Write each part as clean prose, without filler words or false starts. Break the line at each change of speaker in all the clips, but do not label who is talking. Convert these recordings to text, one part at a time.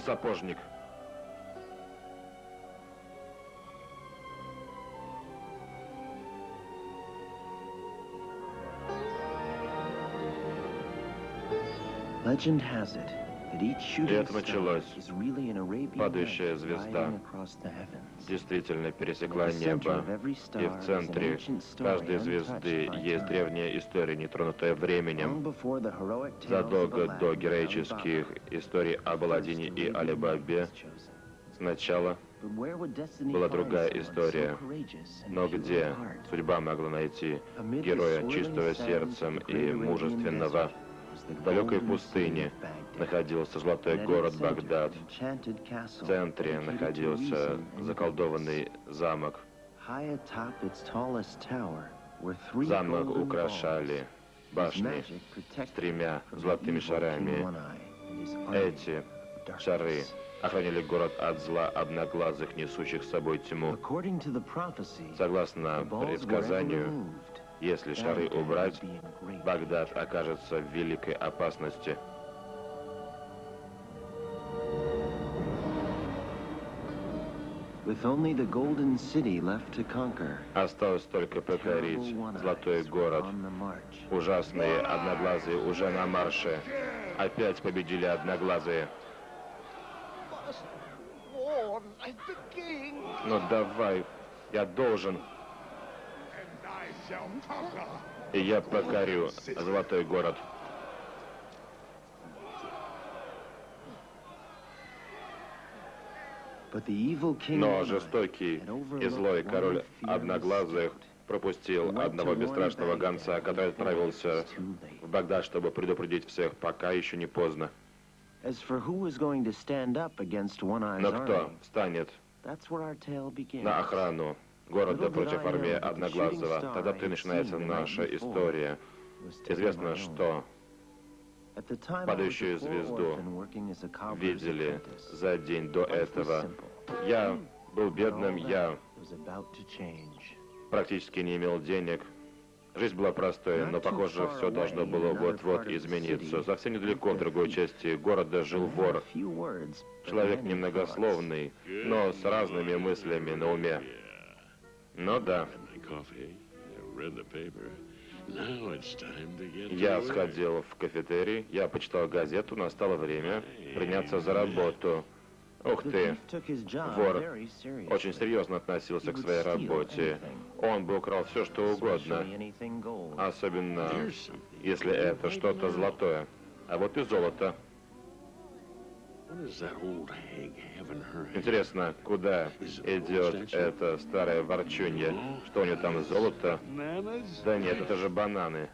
сапожник. И это началось. Падающая звезда действительно пересекла небо. И в центре каждой звезды есть древняя история, нетронутая временем. Задолго до героических историй об Аладдине и Али-Бабе сначала была другая история. Но где судьба могла найти героя чистого сердцем и мужественного? В далекой пустыне находился золотой город Багдад. В центре находился заколдованный замок. Замок украшали башни с 3 золотыми шарами. Эти шары охраняли город от зла одноглазых, несущих с собой тьму. Согласно предсказанию, если шары убрать, Багдад окажется в великой опасности. Осталось только покорить золотой город. Ужасные одноглазые уже на марше. Опять победили одноглазые. Но давай, я должен. И я покорю золотой город. Но жестокий и злой король одноглазых пропустил одного бесстрашного гонца, который отправился в Багдад, чтобы предупредить всех, пока еще не поздно. Но кто встанет на охрану города против армии Одноглазого? Тогда-то и начинается наша история. Известно, что падающую звезду видели за день до этого. Я был бедным, я практически не имел денег. Жизнь была простой, но, похоже, все должно было вот-вот измениться. Совсем недалеко в другой части города жил вор. Человек немногословный, но с разными мыслями на уме. Ну да. Я сходил в кафетерий, я почитал газету, настало время приняться за работу. Ух ты, вор очень серьезно относился к своей работе. Он бы украл все, что угодно, особенно если это что-то золотое. А вот и золото. Интересно, куда идет эта старая ворчунья? Что у нее там, золото? Да нет, это же бананы.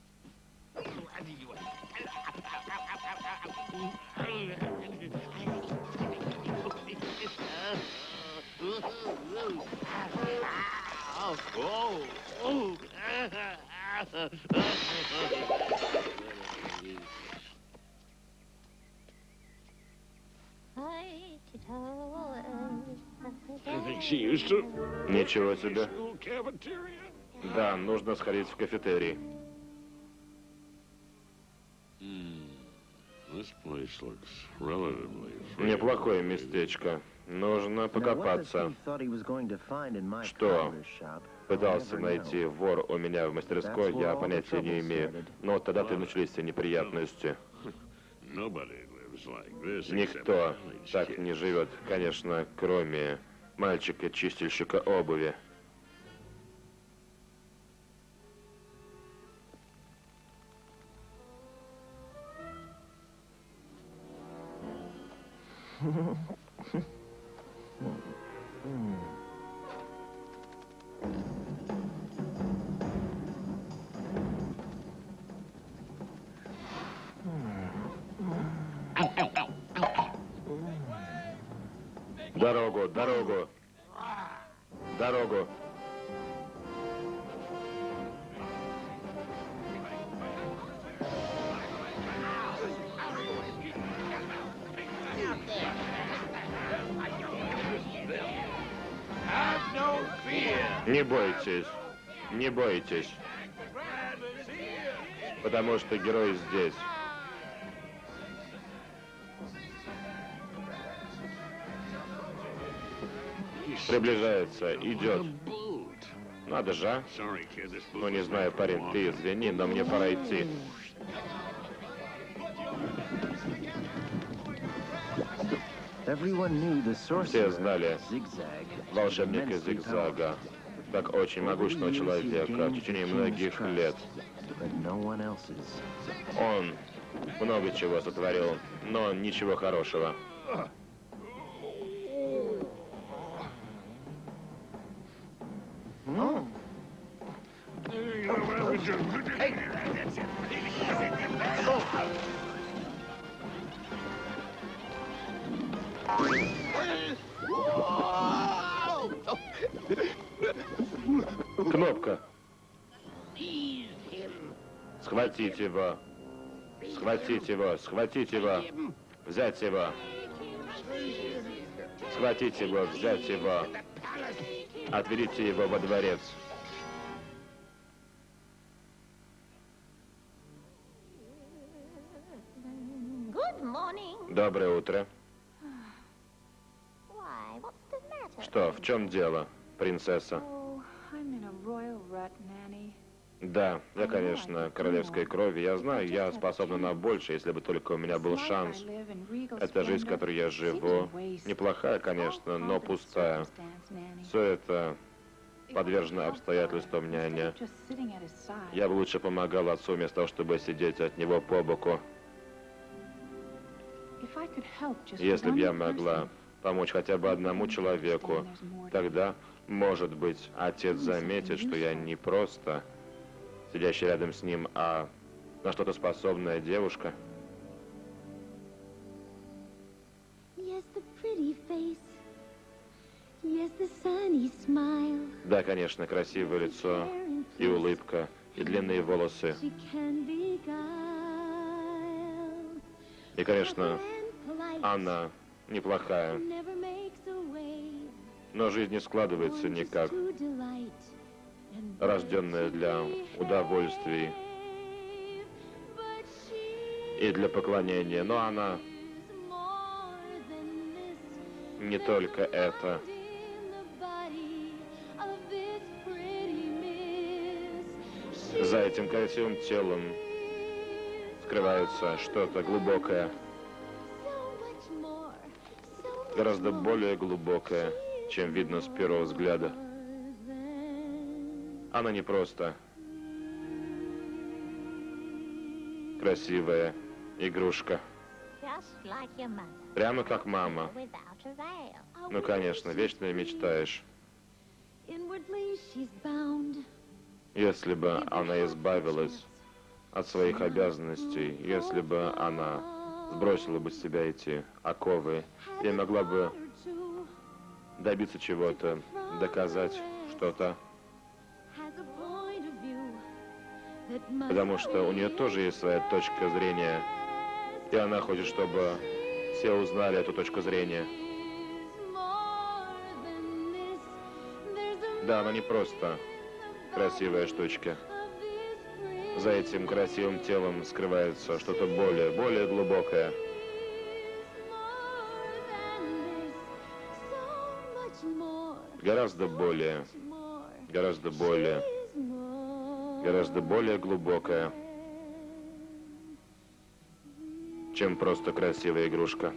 Ничего себе. Да, нужно сходить в кафетерий. Неплохое местечко. Нужно покопаться. Что пытался найти вор у меня в мастерской, я понятия не имею. Но тогда-то и начались все неприятности. Никто так не живет, конечно, кроме мальчика-чистильщика обуви. Дорогу, дорогу, дорогу. Не бойтесь, не бойтесь, потому что герой здесь. Приближается, идет. Надо же, а? Ну, не знаю, парень, ты извини, но мне пора идти. Все знали волшебника Зигзага, как очень могущественного человека в течение многих лет. Он много чего сотворил, но ничего хорошего. Кнопка. Схватить его. Схватить его. Схватить его. Взять его. Схватить его. Взять его. Отведите его во дворец. Доброе утро. Что, в чем дело, принцесса? Да, я, конечно, королевской крови. Я знаю, я способна на больше, если бы только у меня был шанс. Эта жизнь, в которой я живу, неплохая, конечно, но пустая. Все это подвержено обстоятельствам, няня. Я бы лучше помогал отцу, вместо того, чтобы сидеть от него по боку. Если бы я могла помочь хотя бы одному человеку, тогда, может быть, отец заметит, что я не просто сидящая рядом с ним, а на что-то способная девушка. Да, конечно, красивое лицо, и улыбка, и длинные волосы. И, конечно, она неплохая, но жизнь не складывается никак. Рожденная для удовольствий и для поклонения, но она не только это. За этим красивым телом скрывается что-то глубокое, гораздо более глубокое, чем видно с первого взгляда. Она не просто красивая игрушка. Прямо как мама. Ну, конечно, вечно мечтаешь. Если бы она избавилась от своих обязанностей, если бы она сбросила бы с себя эти оковы, я могла бы добиться чего-то, доказать что-то. Потому что у нее тоже есть своя точка зрения, и она хочет, чтобы все узнали эту точку зрения. Да, она не просто красивая штучка. За этим красивым телом скрывается что-то более глубокое. Гораздо более глубокое, чем просто красивая игрушка.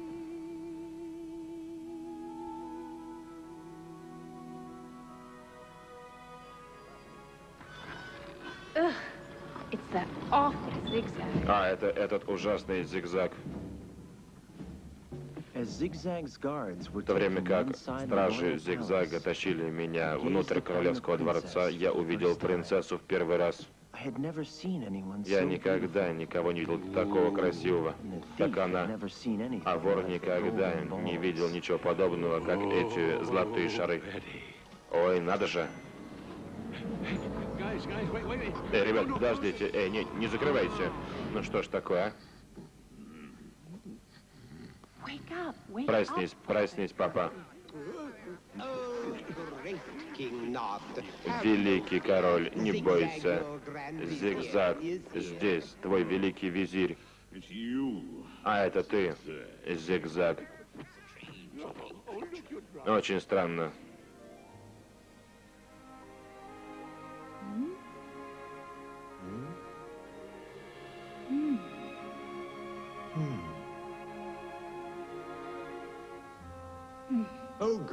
А, это этот ужасный зигзаг. В то время как стражи зигзага тащили меня внутрь королевского дворца, я увидел принцессу в первый раз. Я никогда никого не видел такого красивого, как она. А вор никогда не видел ничего подобного, как эти золотые шары. Ой, надо же. Ребят, подождите. Не закрывайте. Ну что ж такое, а? Проснись, папа. Великий король, не бойся. Зигзаг здесь, твой великий визирь. А это ты, Зигзаг. Очень странно.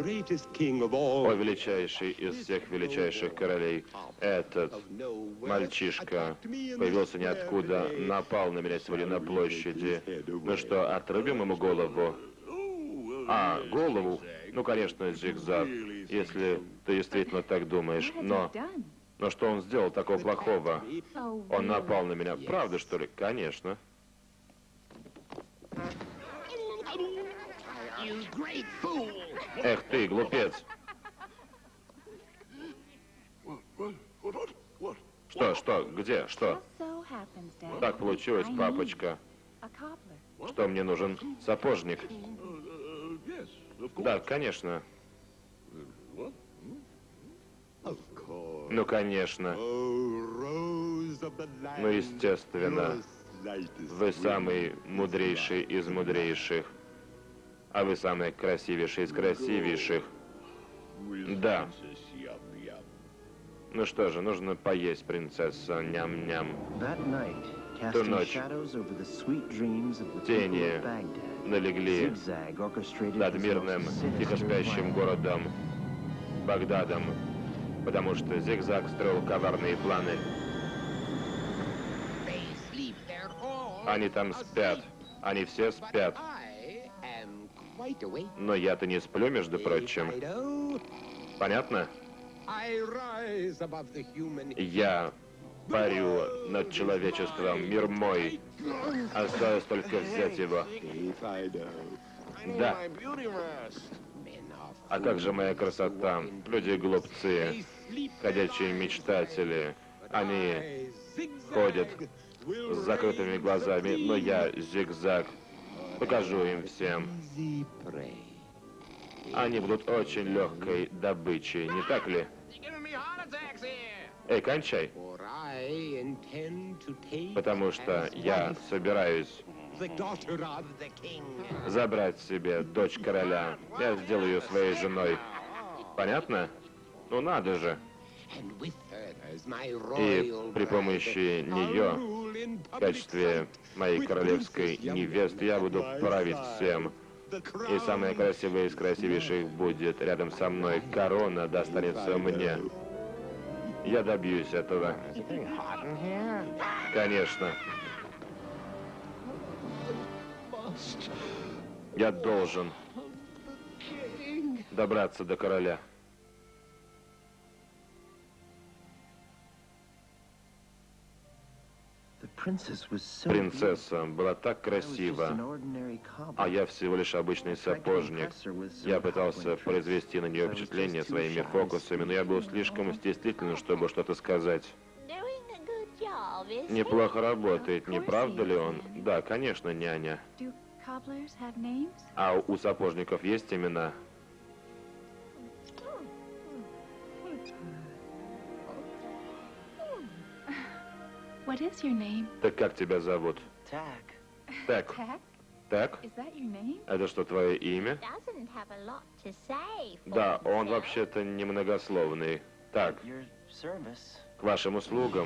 О, величайший из всех величайших королей, этот мальчишка появился ниоткуда, напал на меня сегодня на площади. Ну что, отрубим ему голову? А, голову? Ну, конечно, Зигзаг, если ты действительно так думаешь. Но что он сделал такого плохого? Он напал на меня. Правда, что ли? Конечно. Эх ты, глупец. Что, где, что? Так получилось, папочка, что мне нужен сапожник. Да, конечно. Ну, конечно. Ну, естественно. Вы самый мудрейший из мудрейших. А вы самый красивейший из красивейших. Да. Ну что же, нужно поесть, принцесса. Ням-ням. Ту ночь тени налегли над мирным, тихо спящим городом Багдадом, потому что Зигзаг строил коварные планы. Они там спят. Они все спят. Но я-то не сплю, между прочим. Понятно? Я парю над человечеством, мир мой. Осталось только взять его. Да. А как же моя красота? Люди глупцы, ходячие мечтатели. Они ходят с закрытыми глазами, но я, Зигзаг, покажу им всем. Они будут очень легкой добычей, не так ли? Эй, кончай. Потому что я собираюсь забрать себе дочь короля. Я сделаю ее своей женой. Понятно? Ну надо же. И при помощи нее, в качестве моей королевской невесты, я буду править всем. И самая красивая из красивейших будет рядом со мной. Корона достанется мне. Я добьюсь этого. Конечно. Я должен добраться до короля. Принцесса была так красива, а я всего лишь обычный сапожник. Я пытался произвести на нее впечатление своими фокусами, но я был слишком стеснителен, чтобы что-то сказать. Неплохо работает, не правда ли он? Да, конечно, няня. А у сапожников есть имена? Так как тебя зовут? Так. Так? Это что, твое имя? Да, он вообще-то немногословный. Так, к вашим услугам.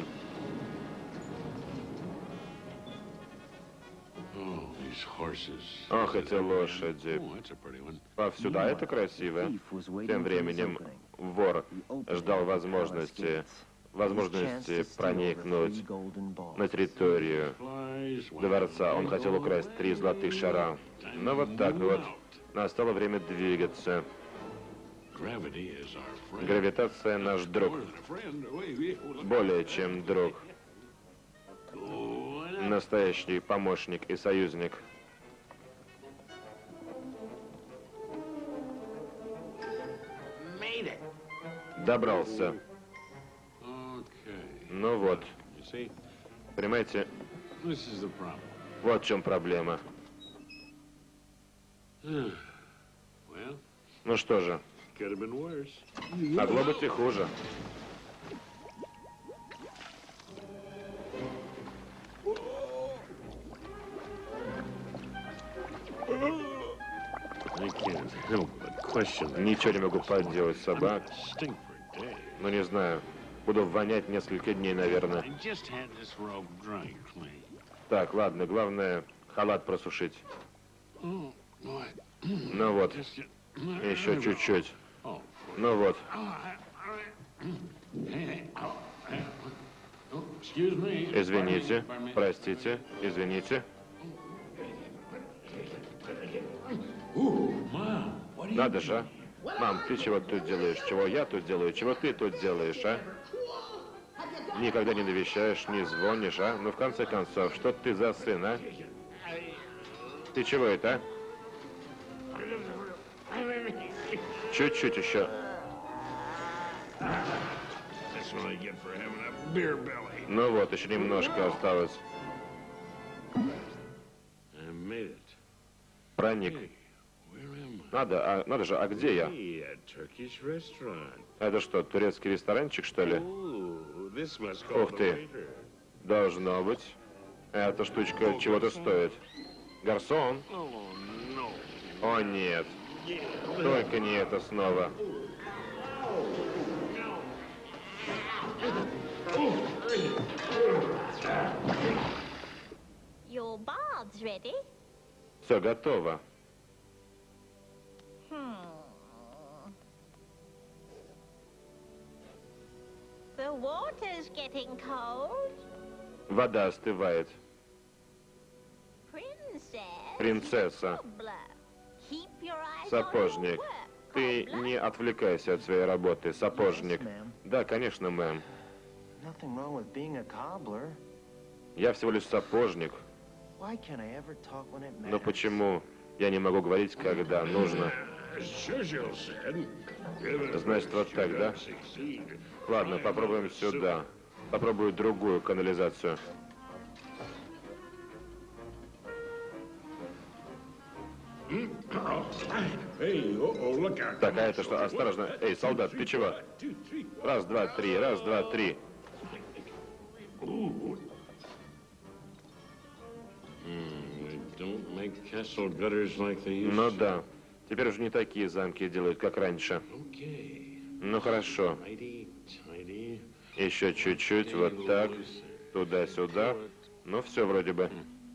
Ох, эти лошади. Повсюду, а это красиво. Тем временем вор ждал возможности проникнуть на территорию дворца. Он хотел украсть 3 золотых шара. Но вот так вот. Настало время двигаться. Гравитация наш друг. Более чем друг. Настоящий помощник и союзник. Добрался. Ну вот. Понимаете, вот в чем проблема. Ну что же, могло быть и хуже. Ничего не могу поделать, собак. Ну не знаю. Буду вонять несколько дней, наверное. Так, ладно, главное халат просушить. Ну вот, Еще чуть-чуть. Ну вот. Извините, простите, извините. Надо же, а? Мам, ты чего тут делаешь? Чего я тут делаю? Чего ты тут делаешь, а? Никогда не навещаешь, не звонишь, а? Ну, в конце концов, что ты за сын, а? Ты чего это, а? Чуть-чуть еще. Ну вот, еще немножко осталось. Проник. Надо же, а где я? Это что, турецкий ресторанчик, что ли? Ух ты. Должно быть. Эта штучка чего-то стоит. Гарсон? О, нет. Только не это снова. Все готово. Вода остывает. Принцесса. Сапожник. Ты не отвлекайся от своей работы, сапожник. Да, конечно, мэм. Я всего лишь сапожник. Но почему я не могу говорить, когда нужно? Значит, вот так, да? Ладно, попробуем сюда. Попробую другую канализацию. Так, а это что? Осторожно. Эй, солдат, ты чего? Раз, два, три, раз, два, три. Ну да. Теперь уже не такие замки делают, как раньше. Ну хорошо. Еще чуть-чуть, вот так. Туда-сюда. Ну все вроде бы.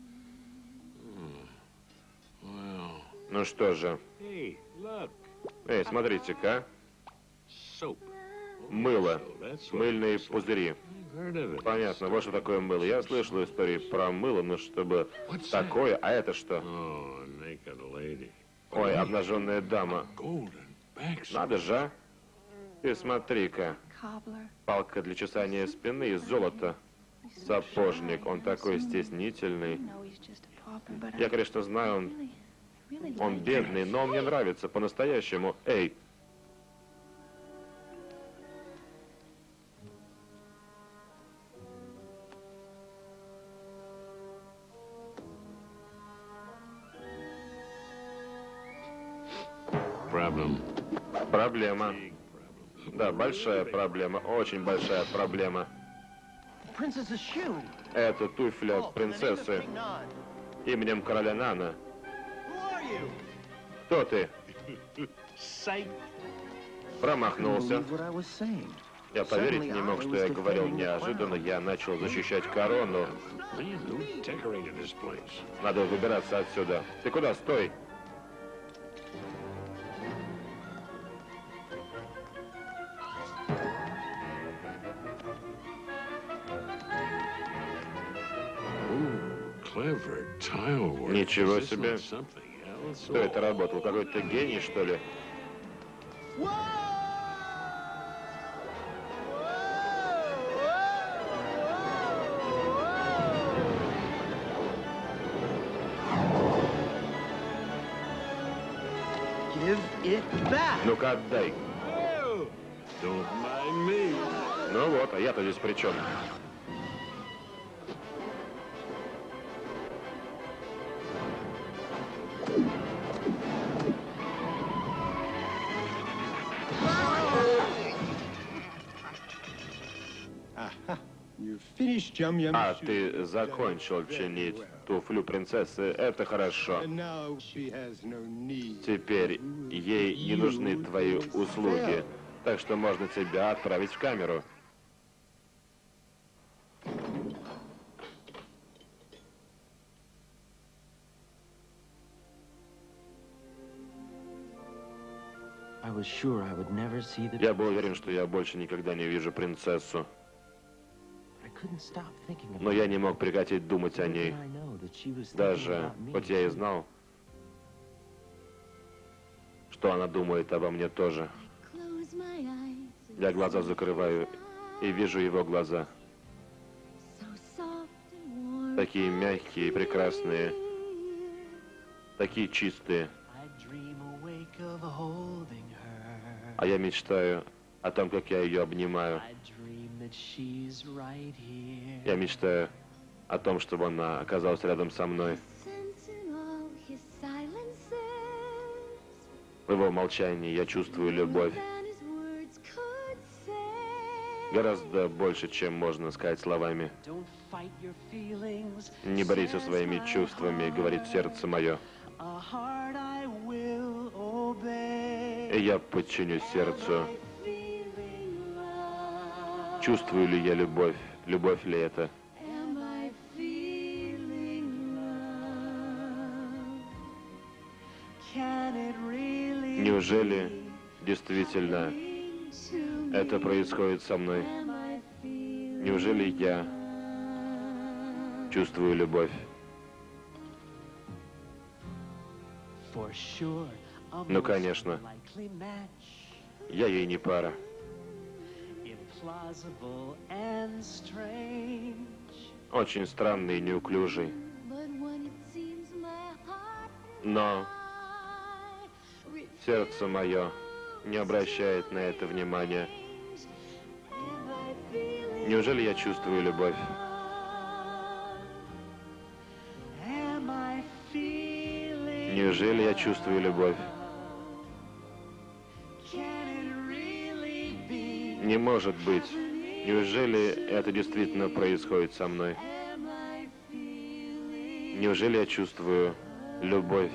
Ну что же. Эй, смотрите-ка. Мыло. Мыльные пузыри. Понятно, вот что такое мыло. Я слышал истории про мыло, но чтобы такое, а это что? Ой, обнаженная дама. Надо же, а? Ты смотри-ка. Палка для чесания спины из золота. Сапожник, он такой стеснительный. Я, конечно, знаю, он бедный, но он мне нравится по-настоящему. Эй! Проблема. Да, большая проблема, очень большая проблема. Это туфля принцессы именем короля Нана. Кто ты? Промахнулся. Я поверить не мог, что я говорил. Неожиданно я начал защищать корону. Надо выбираться отсюда. Ты куда? Стой! Ничего себе. Кто это работал? Какой-то гений, что ли? Ну-ка, отдай. Ну вот, а я-то здесь при чем? А ты закончил чинить туфлю принцессы, это хорошо. Теперь ей не нужны твои услуги, так что можно тебя отправить в камеру. Я был уверен, что я больше никогда не увижу принцессу. Но я не мог прекратить думать о ней. Даже, хоть я и знал, что она думает обо мне тоже. Я глаза закрываю и вижу его глаза. Такие мягкие и прекрасные, такие чистые. А я мечтаю о том, как я ее обнимаю. Я мечтаю о том, чтобы она оказалась рядом со мной. В его молчании я чувствую любовь. Гораздо больше, чем можно сказать словами. Не борись со своими чувствами, говорит сердце мое. И я подчинюсь сердцу. Чувствую ли я любовь? Любовь ли это? Неужели действительно это происходит со мной? Неужели я чувствую любовь? Ну, конечно, я ей не пара. Очень странный и неуклюжий. Но сердце мое не обращает на это внимания. Неужели я чувствую любовь? Неужели я чувствую любовь? Не может быть. Неужели это действительно происходит со мной? Неужели я чувствую любовь?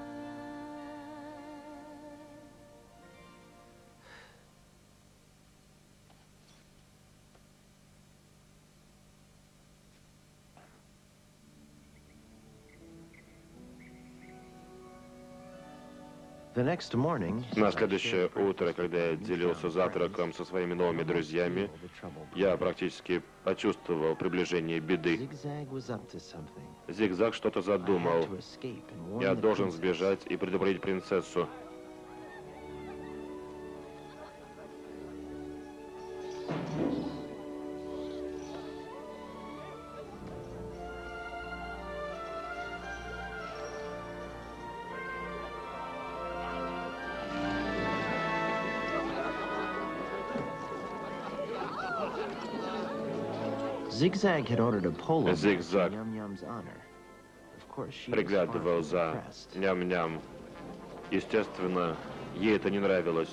На следующее утро, когда я делился завтраком со своими новыми друзьями, я практически почувствовал приближение беды. Зигзаг что-то задумал. Я должен сбежать и предупредить принцессу. Зигзаг приглядывал за Ням-Ням. Естественно, ей это не нравилось.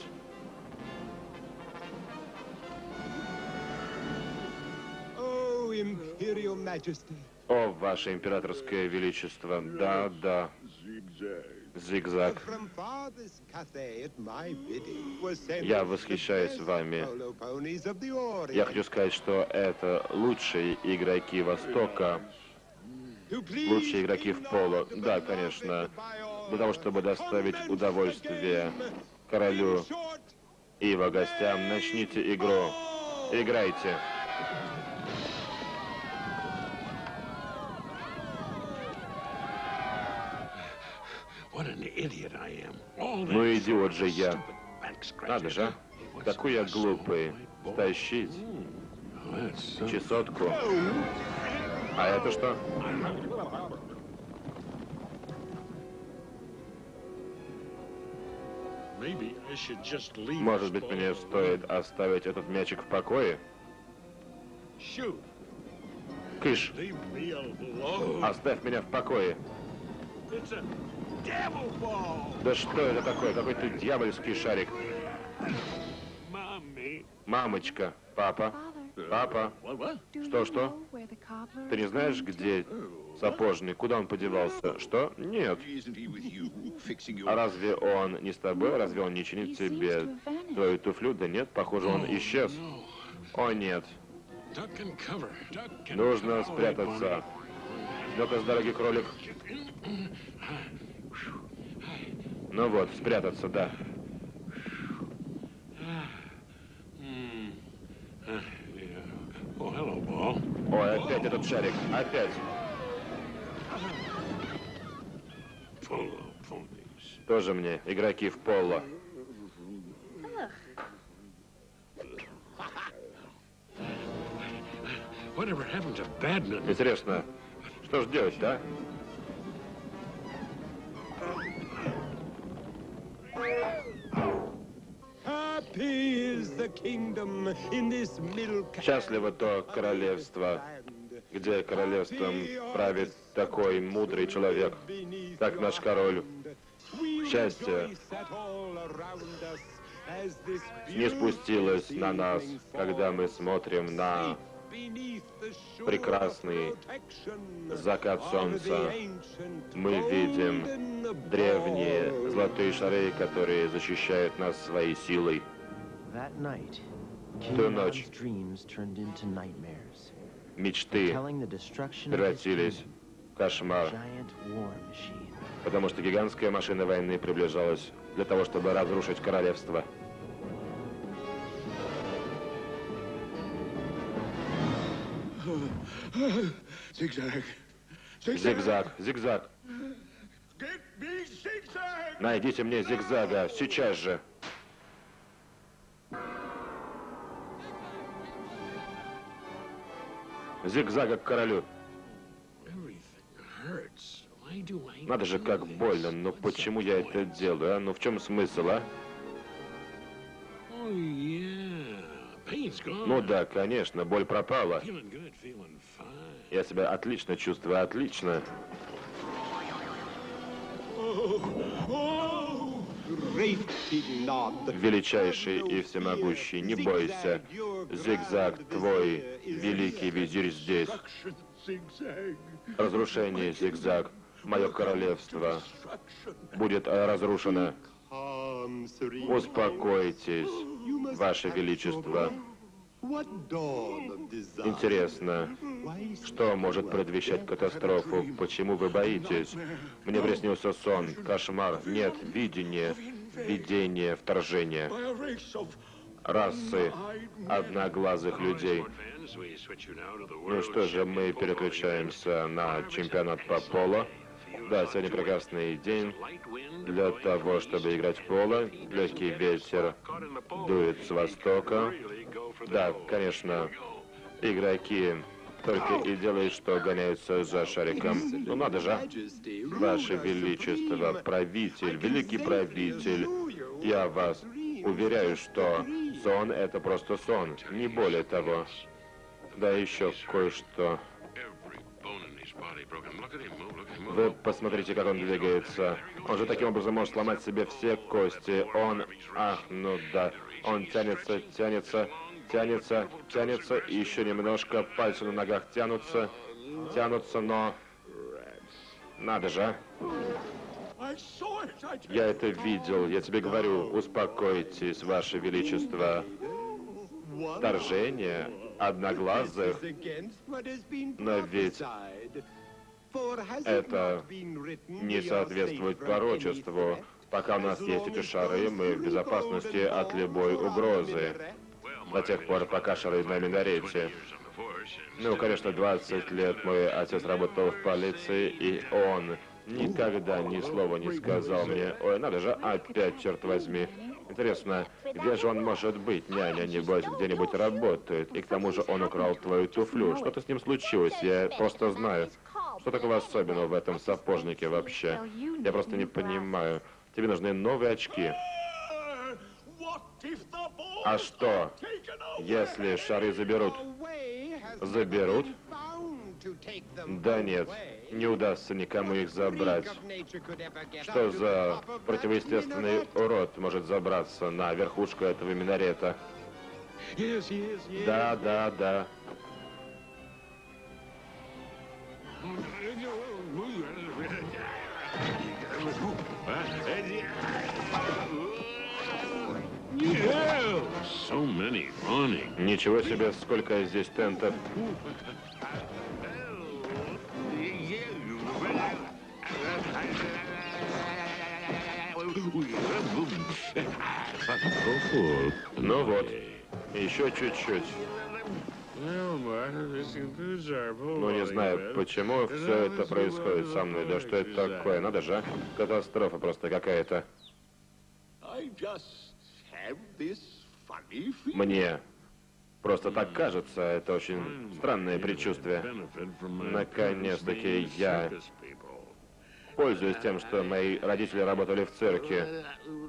О, Ваше Императорское Величество, да. Зигзаг. Я восхищаюсь вами. Я хочу сказать, что это лучшие игроки Востока, лучшие игроки в поло. Да, конечно, для того, чтобы доставить удовольствие королю и его гостям, начните игру. Играйте. Ну, идиот же я. Надо же, какой я глупый. Стащить чесотку. А это что? Может быть, мне стоит оставить этот мячик в покое? Кыш! Оставь меня в покое! Да что это такое? Какой-то дьявольский шарик. Мамочка, папа, папа. Что? Ты не знаешь, где сапожник? Куда он подевался? Что? Нет. А разве он не с тобой? Разве он не чинит тебе твою туфлю? Да нет, похоже, он исчез. О, нет. Нужно спрятаться. Ну-ка, с дороги, кролик. Ну вот, спрятаться, да. Ой, опять этот шарик. Опять. Тоже мне игроки в поло. Интересно, что ж делать, да? Счастливо то королевство, где королевством правит такой мудрый человек, как наш король. Счастье не спустилось на нас, когда мы смотрим на прекрасный закат солнца. Мы видим древние золотые шары, которые защищают нас своей силой. Ту ночь мечты превратились в кошмар, потому что гигантская машина войны приближалась для того, чтобы разрушить королевство. Зигзаг, зигзаг. Найдите мне зигзага, сейчас же. Зигзага к королю. Надо же, как больно, но почему я это делаю, а? Ну в чем смысл, а? Ну да, конечно, боль пропала. Я себя отлично чувствую, отлично. Величайший и всемогущий, не бойся. Зигзаг, твой великий визирь здесь. Разрушение, зигзаг. Мое королевство будет разрушено. Успокойтесь, Ваше Величество. Интересно, что может предвещать катастрофу? Почему вы боитесь? Мне приснился сон, кошмар, нет, видение, видение, вторжение. Расы одноглазых людей. Ну что же, мы переключаемся на чемпионат по поло. Да, сегодня прекрасный день для того, чтобы играть в поло. Легкий ветер дует с востока. Да, конечно, игроки только и делают, что гоняются за шариком. Ну надо же, Ваше Величество, правитель, великий правитель, я вас уверяю, что сон — это просто сон, не более того. Да, еще кое-что. Вы посмотрите, как он двигается. Он же таким образом может сломать себе все кости. Он, ах, ну да, он тянется, тянется, тянется, тянется, и еще немножко пальцы на ногах тянутся, тянутся, но... Надо же, а? Я это видел, я тебе говорю, успокойтесь, Ваше Величество. Вторжение одноглазых, но ведь это не соответствует пророчеству. Пока у нас есть эти шары, мы в безопасности от любой угрозы. До тех пор, пока шары на минарете. Ну, конечно, 20 лет мой отец работал в полиции, и он никогда ни слова не сказал мне. Ой, надо же, опять, черт возьми. Интересно, где же он может быть? Няня, небось, где-нибудь работает. И к тому же он украл твою туфлю. Что-то с ним случилось, я просто знаю. Что такого особенного в этом сапожнике вообще? Я просто не понимаю. Тебе нужны новые очки. А что, если шары заберут? Заберут? Да нет, не удастся никому их забрать. Что за противоестественный урод может забраться на верхушку этого минарета? Да, да, да. Ничего себе, сколько здесь тентов. Ну вот, еще чуть-чуть. Ну, не знаю, почему все это происходит со мной. Да что это такое? Надо же, а? Катастрофа просто какая-то. Мне просто так кажется, это очень странное предчувствие. Наконец-таки я пользуюсь тем, что мои родители работали в цирке.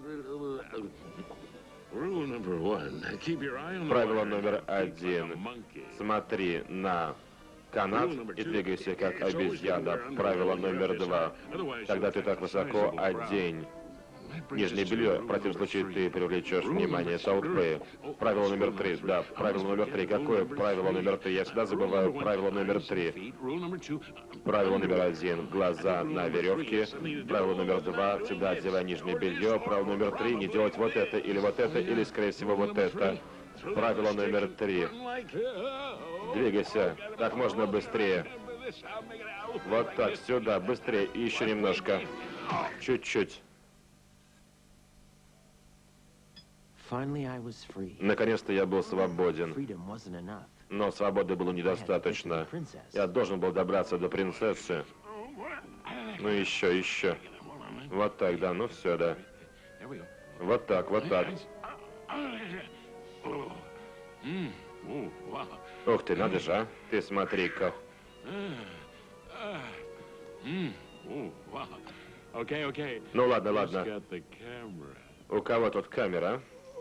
Правило номер 1. Смотри на канат и двигайся как обезьяна. Правило номер 2. Когда ты так высоко, одень нижнее белье. В противном случае ты привлечешь внимание толпы. Правило номер 3. Да, правило номер 3. Какое правило номер 3? Я всегда забываю правило номер 3. Правило номер 1. Глаза на веревке. Правило номер 2. Всегда одевай нижнее белье. Правило номер 3. Не делать вот это, или, скорее всего, вот это. Правило номер 3. Двигайся как можно быстрее. Вот так, сюда, быстрее. И еще немножко. Чуть-чуть. Наконец-то я был свободен. Но свободы было недостаточно. Я должен был добраться до принцессы. Ну еще. Вот так, да, ну все, да. Вот так, вот так. Ух ты, надо же, а? Ты смотри-ка. Ну ладно, ладно. У кого тут камера?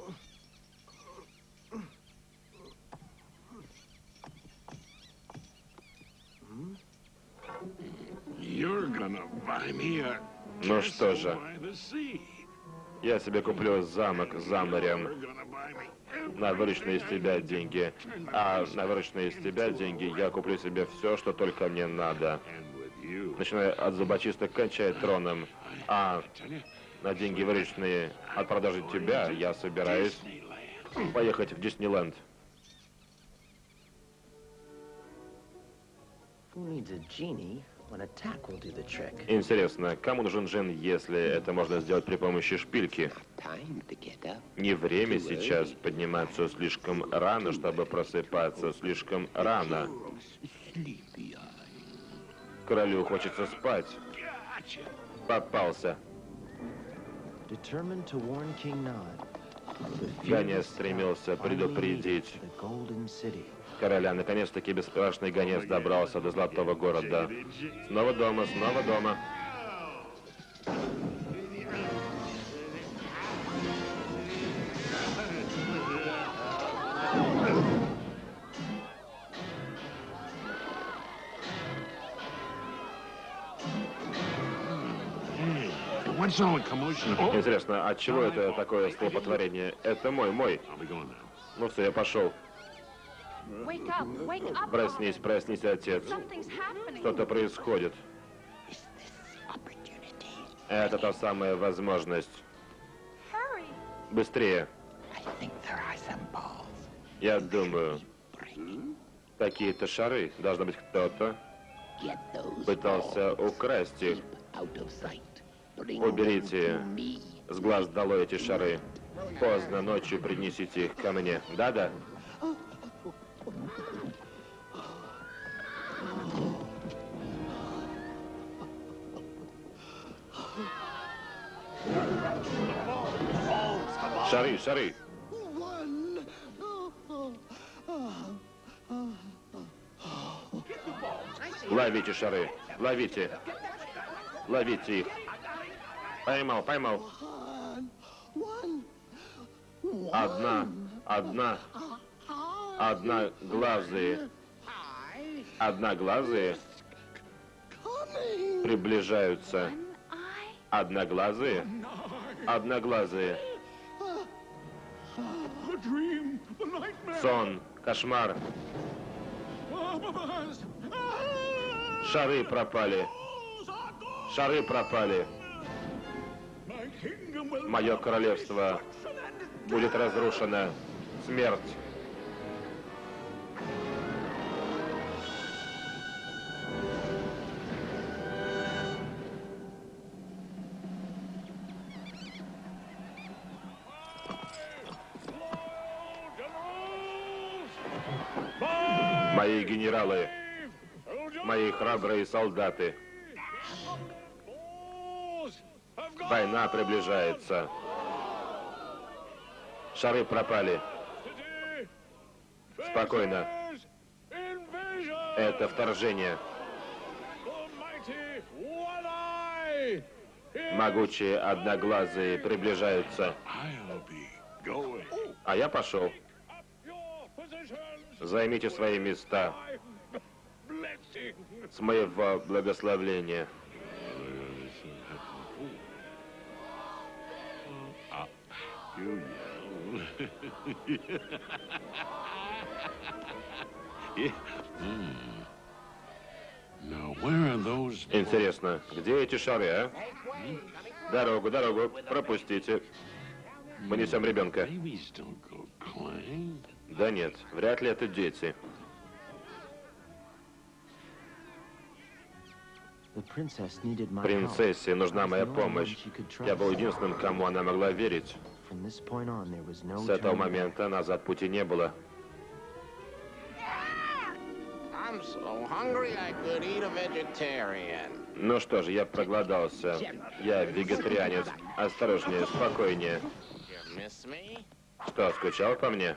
Ну что же, я себе куплю замок за морем на вырученные из тебя деньги. А на вырученные из тебя деньги я куплю себе все, что только мне надо. Начиная от зубочисток, кончая троном. А на деньги, вырученные от продажи тебя, я собираюсь поехать в Диснейленд. Интересно, кому нужен джин, если это можно сделать при помощи шпильки? Не время сейчас подниматься слишком рано, чтобы просыпаться слишком рано. Королю хочется спать. Попался. Гонец стремился предупредить короля. Наконец-таки бесстрашный гонец добрался до Золотого города. Снова дома, снова дома. Интересно, от чего это такое столпотворение? Это мой. Ну все, я пошел. Проснись, проснись, отец. Что-то происходит. Это та самая возможность. Быстрее. Я думаю, какие-то шары. Должно быть, кто-то пытался украсть их. Уберите с глаз долой эти шары. Поздно ночью принесите их ко мне. Да-да. Шары. Ловите шары. Ловите их. Поймал. Одноглазые приближаются. Одноглазые. Сон, кошмар. Шары пропали. Мое королевство будет разрушено. Смерть. Мои генералы, мои храбрые солдаты. Война приближается. Шары пропали. Спокойно. Это вторжение. Могучие одноглазые приближаются. А я пошел. Займите свои места. С моего благословления. Интересно, где эти шары, а? Дорогу, дорогу, пропустите. Мы несем ребенка. Да нет, вряд ли это дети. Принцессе нужна моя помощь. Я был единственным, кому она могла верить. С этого момента назад пути не было. Ну что же, я проголодался. Я вегетарианец. Осторожнее, спокойнее. Что, скучал по мне?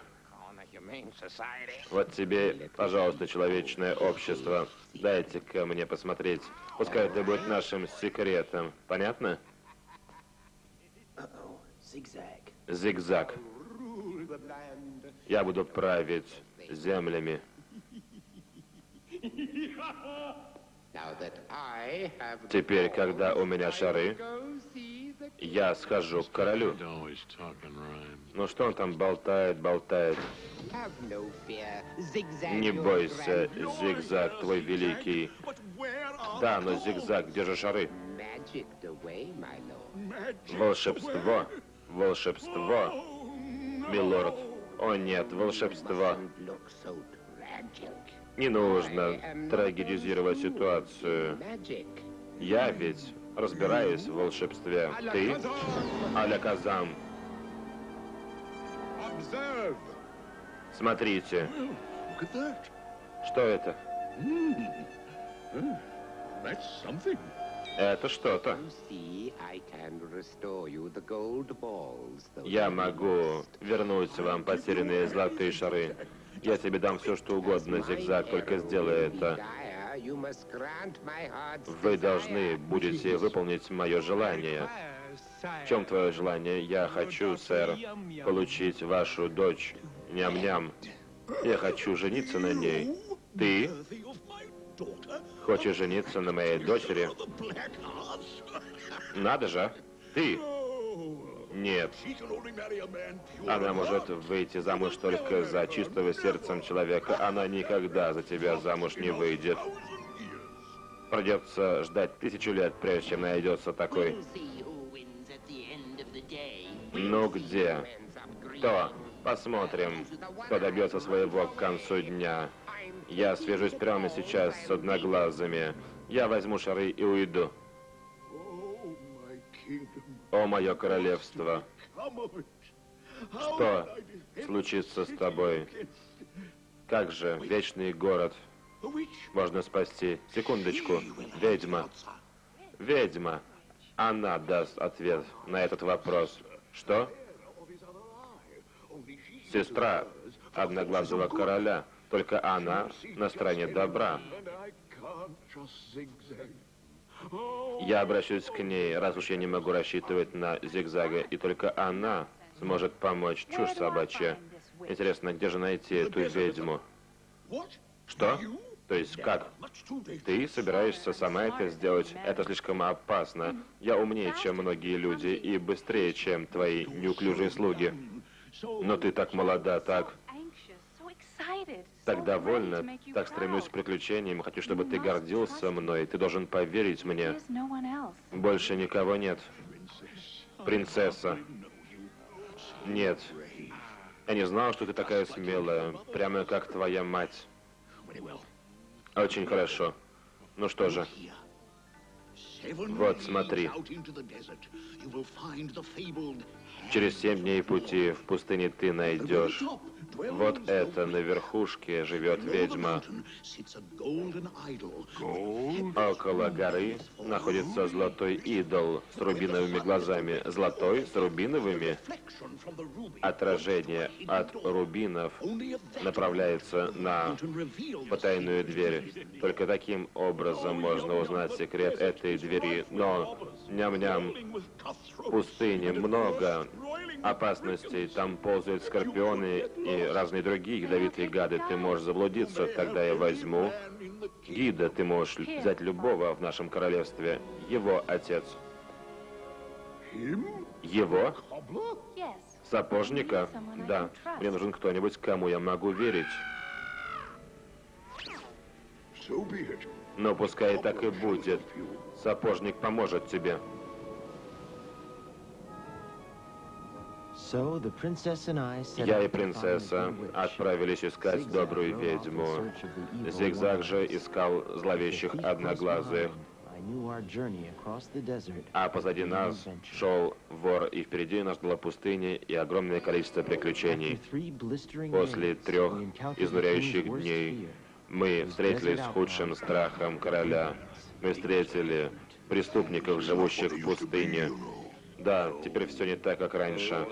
Вот тебе, пожалуйста, человечное общество. Дайте-ка мне посмотреть. Пускай это будет нашим секретом. Понятно? Зигзаг. Я буду править землями. Теперь, когда у меня шары, я схожу к королю. Ну что он там болтает? Не бойся, Зигзаг, твой великий. Да, но Зигзаг, где же шары? Волшебство, милорд. О нет, волшебство. Не нужно трагедизировать ситуацию. Я ведь разбираюсь в волшебстве. Ты, Аля-Казам. Смотрите. Что это? Это что-то. Я могу вернуть вам потерянные золотые шары. Я тебе дам все, что угодно, Зигзаг, только сделай это. Вы должны будете выполнить мое желание. В чем твое желание? Я хочу, сэр, получить вашу дочь. Ням-ням. Я хочу жениться на ней. Ты хочешь жениться на моей дочери? Надо же. Ты. Нет. Она может выйти замуж только за чистого сердцем человека. Она никогда за тебя замуж не выйдет. Придется ждать 1000 лет, прежде чем найдется такой. Ну где? Кто? Посмотрим, кто добьется своего к концу дня. Я свяжусь прямо сейчас с одноглазыми. Я возьму шары и уйду. О, мое королевство! Что случится с тобой? Как же вечный город можно спасти? Секундочку. Ведьма. Ведьма. Она даст ответ на этот вопрос. Что? Сестра одноглазого короля. Только она на стороне добра. Я обращусь к ней, раз уж я не могу рассчитывать на Зигзага, и только она сможет помочь. Чушь собачья. Интересно, где же найти эту ведьму? Что? То есть как? Ты собираешься сама это сделать? Это слишком опасно. Я умнее, чем многие люди, и быстрее, чем твои неуклюжие слуги. Но ты так молода, так довольна, так стремлюсь к приключениям, хочу, чтобы ты гордился мной. Ты должен поверить мне. Больше никого нет. Принцесса. Нет. Я не знал, что ты такая смелая, прямо как твоя мать. Очень хорошо. Ну что же. Вот, смотри. Через 7 дней пути в пустыне ты найдешь Вот это на верхушке живет ведьма. Около горы находится золотой идол с рубиновыми глазами. Золотой с рубиновыми. Отражение от рубинов направляется на потайную дверь. Только таким образом можно узнать секрет этой двери. Но, ням-ням, в пустыне много опасностей. Там ползают скорпионы и разные другие ядовитые гады. Ты можешь заблудиться, тогда я возьму гида. Ты можешь взять любого в нашем королевстве. Его отец. Его? Сапожника? Да. Мне нужен кто-нибудь, кому я могу верить. Но пускай так и будет. Сапожник поможет тебе. Я и принцесса отправились искать добрую ведьму. Зигзаг же искал зловещих одноглазых. А позади нас шел вор, и впереди нас ждала пустыня и огромное количество приключений. После 3 изнуряющих дней мы встретились с худшим страхом короля. Мы встретили преступников, живущих в пустыне. Да, теперь все не так, как раньше.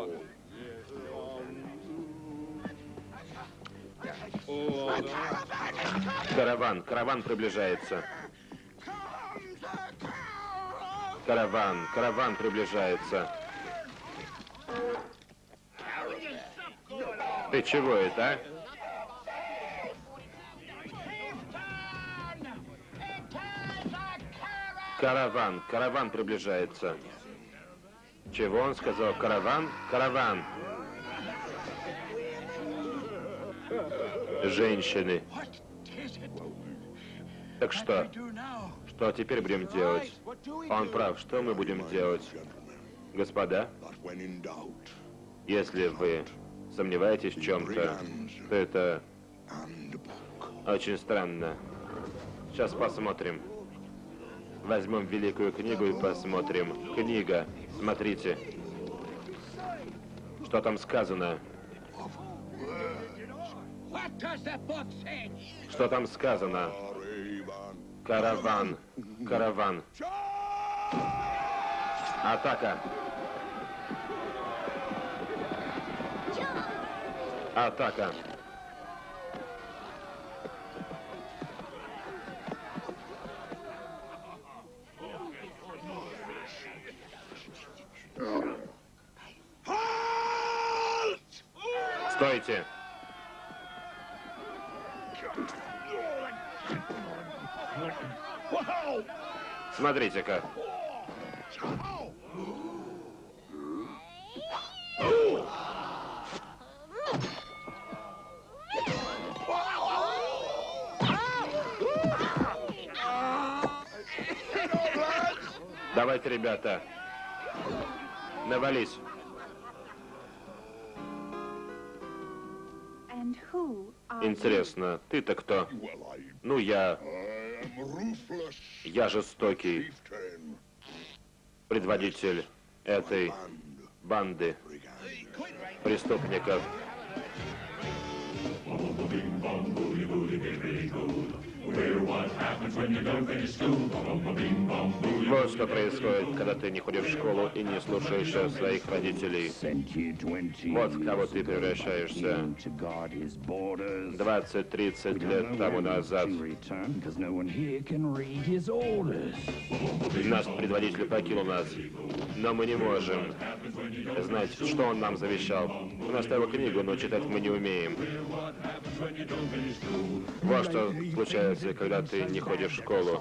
Караван приближается. Караван приближается. Ты чего это, а? Караван приближается. Чего он сказал? Караван? Женщины. Так что? Что теперь будем делать? Он прав. Что мы будем делать? Господа, если вы сомневаетесь в чем-то, то это очень странно. Сейчас посмотрим. Возьмем великую книгу и посмотрим. Книга. Смотрите. Что там сказано? Что там сказано? Караван. Атака. Стойте! Смотрите-ка. Давайте, ребята, навались. Интересно, ты-то кто? Ну, я жестокий предводитель этой банды преступников. Вот что происходит, когда ты не ходишь в школу и не слушаешь своих родителей. Вот в кого ты превращаешься. 20-30 лет тому назад наш предводитель покинул нас, но мы не можем знать, что он нам завещал. Он оставил книгу, но читать мы не умеем. Вот что случается, когда ты не ходишь в школу.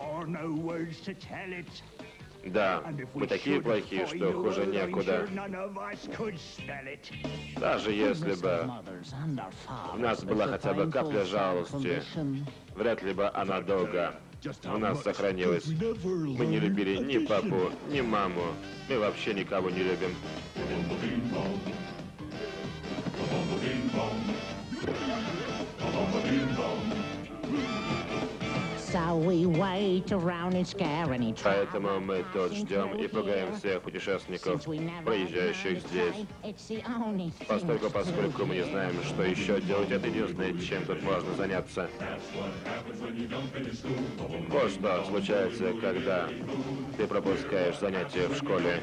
Да, мы такие плохие, что хуже некуда. Даже если бы у нас была хотя бы капля жалости, вряд ли бы она долго у нас сохранилась. Мы не любили ни папу, ни маму. Мы вообще никого не любим. Поэтому мы тут ждем и пугаем всех путешественников, проезжающих здесь. Поскольку мы не знаем, что еще делать, это единственное, чем тут можно заняться. Вот что случается, когда ты пропускаешь занятия в школе.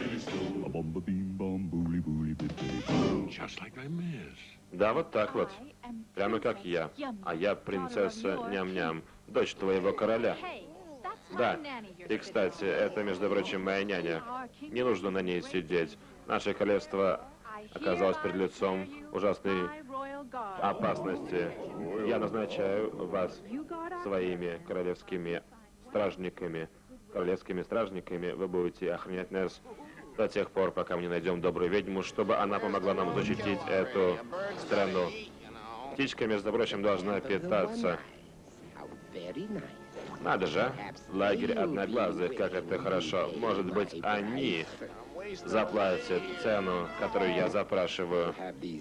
Да, вот так вот. Прямо как я. А я принцесса Ням-Ням, дочь твоего короля. Да. И, кстати, это, между прочим, моя няня. Не нужно на ней сидеть. Наше королевство оказалось перед лицом ужасной опасности. Я назначаю вас своими королевскими стражниками. Королевскими стражниками вы будете охранять нас до тех пор, пока мы не найдем добрую ведьму, чтобы она помогла нам защитить эту страну. Птичка, между прочим, должна питаться. Надо же, лагерь одноглазых, как это хорошо. Может быть, они заплатят цену, которую я запрашиваю.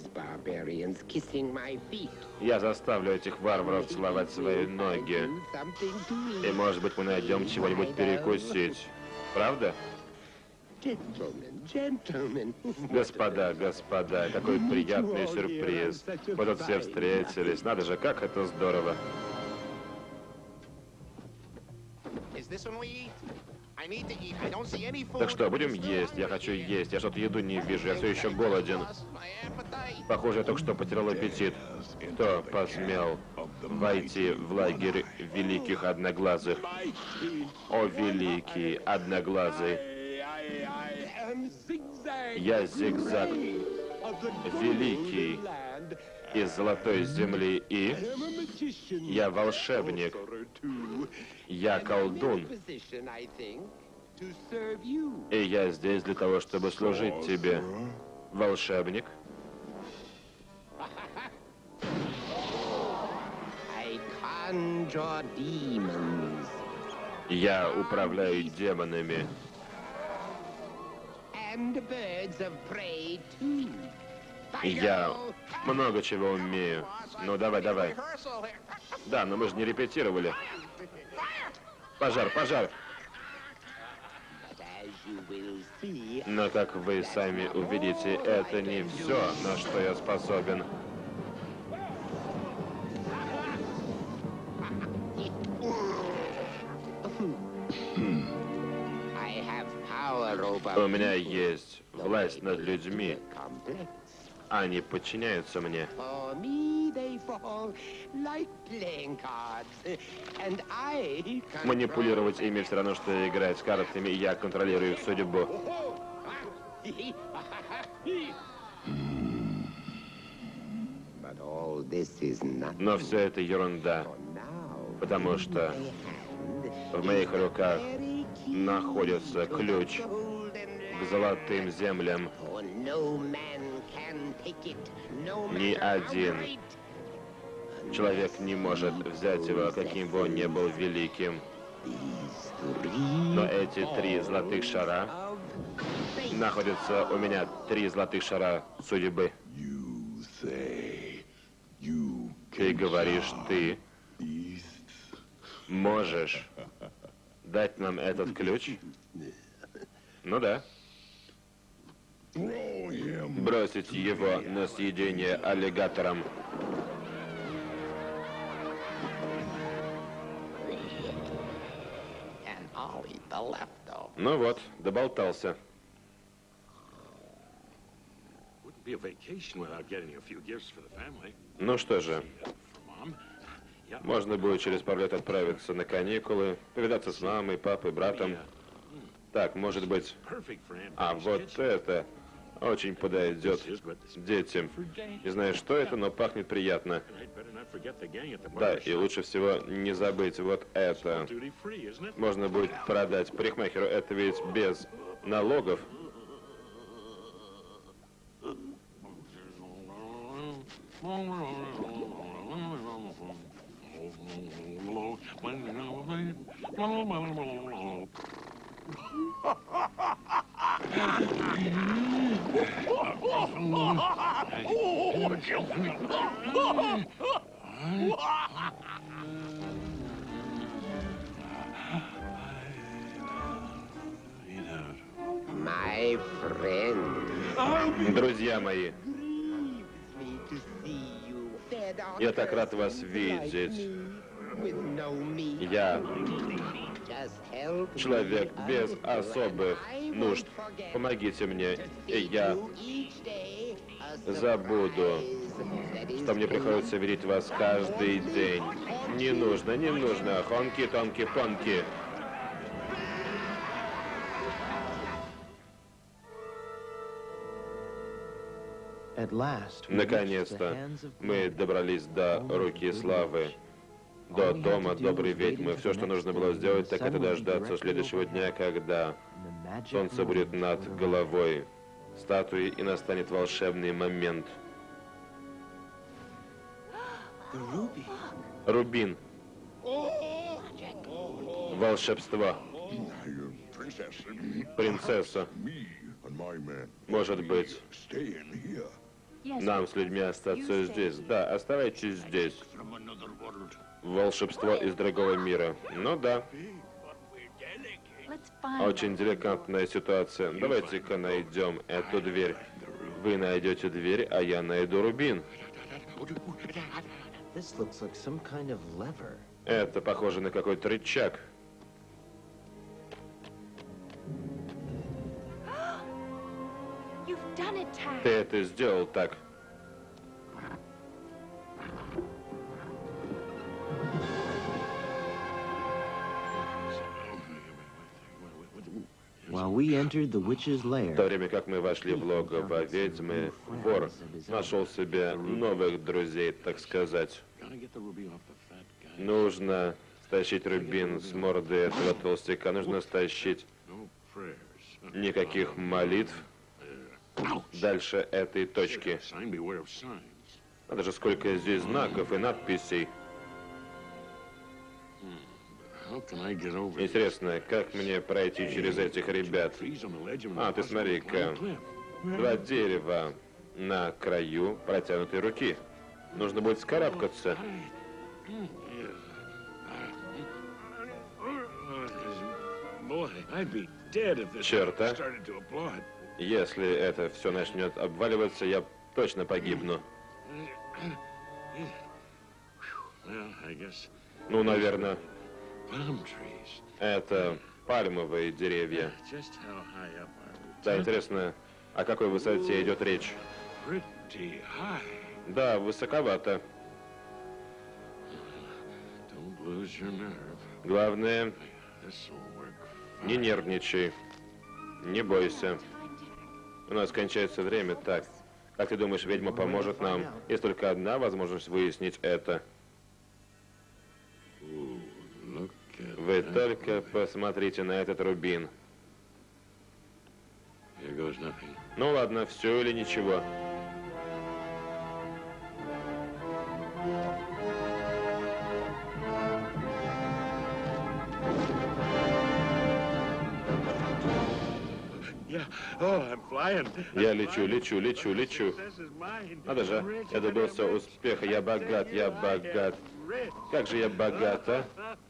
Я заставлю этих варваров целовать свои ноги. И, может быть, мы найдем чего-нибудь перекусить. Правда? Господа, господа, какой приятный сюрприз. Мы тут все встретились. Надо же, как это здорово. Так что, будем есть? Я хочу есть. Я что-то еду не вижу. Я все еще голоден. Похоже, я только что потерял аппетит. Кто посмел войти в лагерь великих одноглазых? О, великий одноглазый! Я Зигзаг, великий из золотой земли, и я волшебник. Я колдун. И я здесь для того, чтобы служить тебе. Волшебник. Я управляю демонами. Я много чего умею. Ну, давай, давай. Да, но мы же не репетировали. Пожар, пожар. Но, как вы сами увидите, это не все, на что я способен. У меня есть власть над людьми. Они подчиняются мне. Манипулировать ими все равно, что играть с картами, и я контролирую их судьбу. Но все это ерунда, потому что в моих руках находится ключ к золотым землям. Ни один человек не может взять его, каким бы он ни был великим. Но эти 3 золотых шара находятся у меня, 3 золотых шара судьбы. Ты говоришь, ты можешь дать нам этот ключ? Ну да. Бросить его на съедение аллигаторам. Ну вот, доболтался. Ну что же, можно будет через пару лет отправиться на каникулы, повидаться с мамой, папой, братом. Так, может быть... А вот это очень подойдет детям. Не знаю, что это, но пахнет приятно. Да, и лучше всего не забыть вот это. Можно будет продать парикмахеру. Это ведь без налогов. Друзья мои, я так рад вас видеть. Я человек без особых нужд. Помогите мне, и я забуду, что мне приходится видеть вас каждый день. Не нужно, не нужно. Хонки-тонки-понки. Наконец-то мы добрались до руки славы, до дома доброй ведьмы. Все, что нужно было сделать, так это дождаться следующего дня, когда солнце будет над головой статуи и настанет волшебный момент. Рубин. Волшебство. Принцесса. Может быть, нам с людьми остаться здесь? Да, оставайтесь здесь. Волшебство из другого мира. Ну да. Очень деликатная ситуация. Давайте-ка найдем эту дверь. Вы найдете дверь, а я найду рубин. Это похоже на какой-то рычаг. Ты это сделал так. В то время как мы вошли в логово ведьмы, вор нашел себе новых друзей, так сказать. Нужно стащить рубин с морды этого толстяка, нужно стащить. Никаких молитв дальше этой точки. Надо же, сколько здесь знаков и надписей. Интересно, как мне пройти через этих ребят? А, ты смотри-ка. Два дерева на краю протянутой руки. Нужно будет вскарабкаться. Черта. Если это все начнет обваливаться, я точно погибну. Ну, наверное, это пальмовые деревья. Да, интересно, о какой высоте идет речь? Да, высоковато. Главное, не нервничай, не бойся. У нас кончается время, так. Как ты думаешь, ведьма поможет нам? Есть только одна возможность выяснить это. Вы только посмотрите на этот рубин. Ну ладно, все или ничего. Я лечу. Надо же, я добился успеха, я богат. Как же я богат, а?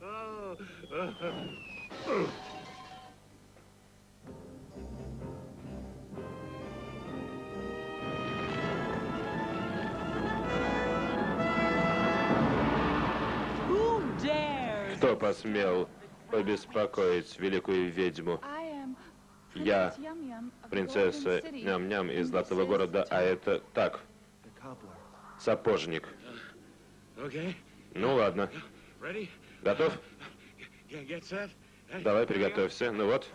Кто посмел побеспокоить великую ведьму? Я принцесса Ням-Ням из Золотого города, а это так, сапожник. Ну ладно. Готов? Давай, приготовься. Ну вот.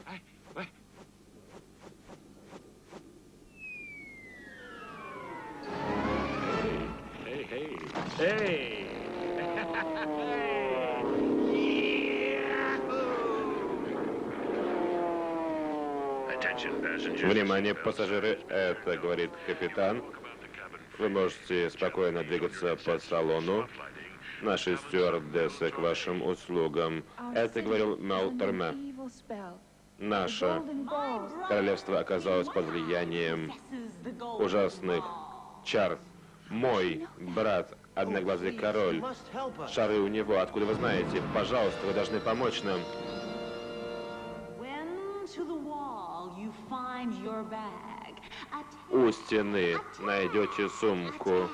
Внимание, пассажиры, это говорит капитан. Вы можете спокойно двигаться по салону. Наши стюардессы к вашим услугам. Это говорил Мелтерме. Наше королевство оказалось под влиянием ужасных чар. Мой брат, одноглазый король, шары у него. Откуда вы знаете? Пожалуйста, вы должны помочь нам. У стены найдете сумку.